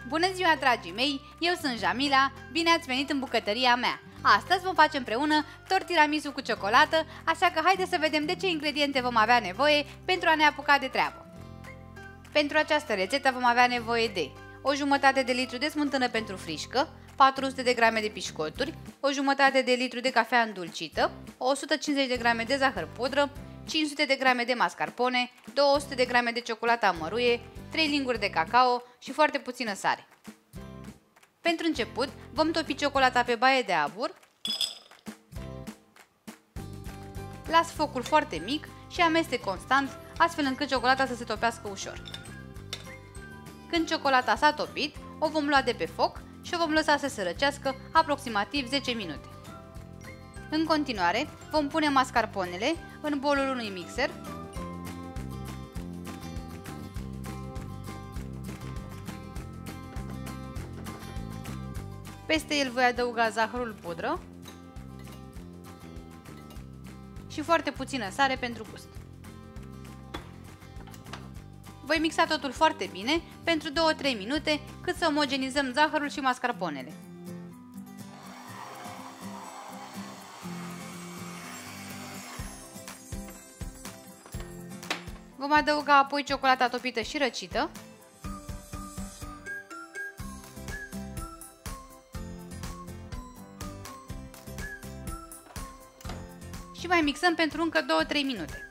Bună ziua, dragii mei! Eu sunt Jamila, bine ați venit în bucătăria mea! Astăzi vom face împreună tort tiramisu cu ciocolată, așa că haideți să vedem de ce ingrediente vom avea nevoie pentru a ne apuca de treabă. Pentru această rețetă vom avea nevoie de o jumătate de litru de smântână pentru frișcă, 400 de grame de pișcoturi, o jumătate de litru de cafea îndulcită, 150 de grame de zahăr pudră, 500 de grame de mascarpone, 200 de grame de ciocolată amăruie, 3 linguri de cacao și foarte puțină sare. Pentru început, vom topi ciocolata pe baie de abur, las focul foarte mic și amestec constant, astfel încât ciocolata să se topească ușor. Când ciocolata s-a topit, o vom lua de pe foc și o vom lăsa să se răcească aproximativ 10 minute. În continuare, vom pune mascarponele în bolul unui mixer . Peste el voi adăuga zahărul pudră și foarte puțină sare pentru gust. Voi mixa totul foarte bine pentru 2-3 minute cât să omogenizăm zahărul și mascarponele. Vom adăuga apoi ciocolata topită și răcită . Și mai mixăm pentru încă 2-3 minute.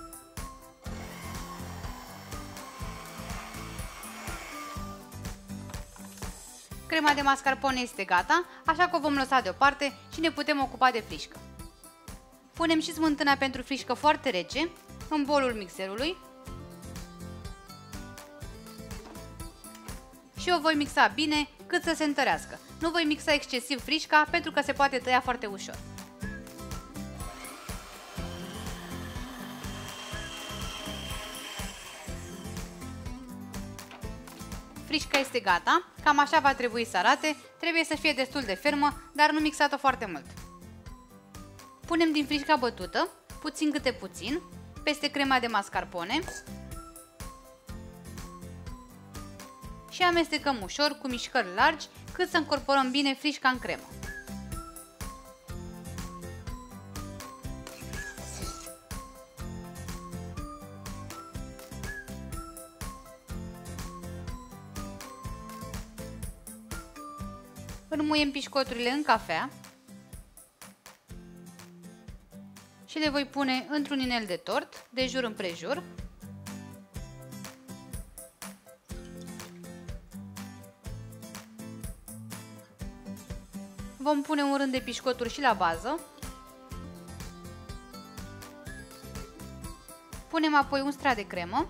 Crema de mascarpone este gata, așa că o vom lăsa deoparte și ne putem ocupa de frișcă. Punem și smântâna pentru frișcă foarte rece în bolul mixerului și o voi mixa bine cât să se întărească. Nu voi mixa excesiv frișca pentru că se poate tăia foarte ușor. Frișca este gata, cam așa va trebui să arate, trebuie să fie destul de fermă, dar nu mixată foarte mult. Punem din frișca bătută, puțin câte puțin, peste crema de mascarpone și amestecăm ușor cu mișcări largi cât să încorporăm bine frișca în cremă. Înmuiem pișcoturile în cafea și le voi pune într-un inel de tort, de jur împrejur. Vom pune un rând de pișcoturi și la bază. Punem apoi un strat de cremă.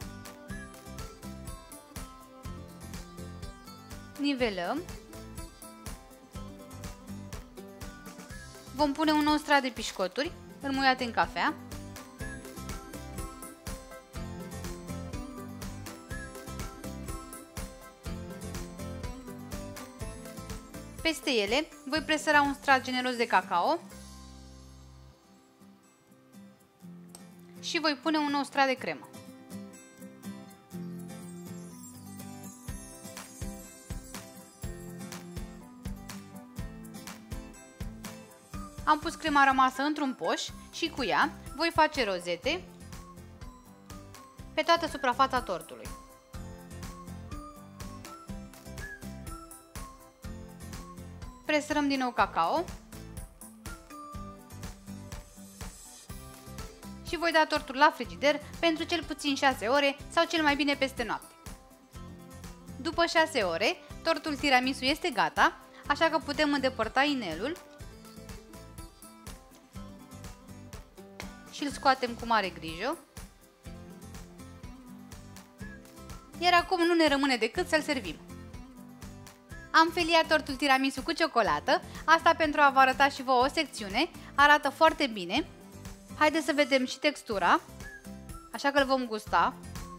Nivelăm. Vom pune un nou strat de pișcoturi înmuiate în cafea. Peste ele voi presăra un strat generos de cacao și voi pune un nou strat de cremă. Am pus crema rămasă într-un poș și cu ea voi face rozete pe toată suprafața tortului. Presărăm din nou cacao și voi da tortul la frigider pentru cel puțin 6 ore sau cel mai bine peste noapte. După 6 ore, tortul tiramisu este gata, așa că putem îndepărta inelul și îl scoatem cu mare grijă. Iar acum nu ne rămâne decât să-l servim. Am feliat tortul tiramisu cu ciocolată, asta pentru a vă arăta și vouă o secțiune, arată foarte bine. Haideți să vedem și textura, așa că îl vom gusta.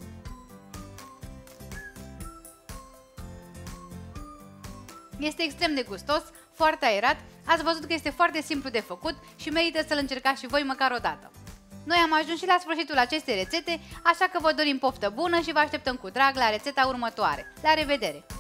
Este extrem de gustos, foarte aerat, ați văzut că este foarte simplu de făcut și merită să-l încercați și voi măcar o dată. Noi am ajuns și la sfârșitul acestei rețete, așa că vă dorim poftă bună și vă așteptăm cu drag la rețeta următoare. La revedere!